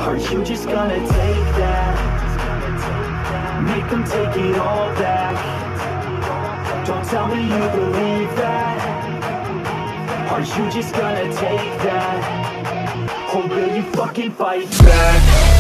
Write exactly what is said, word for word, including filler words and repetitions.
Are you just gonna take that? Make them take it all back. Don't tell me you believe that. Are you just gonna take that? Or will you fucking fight back?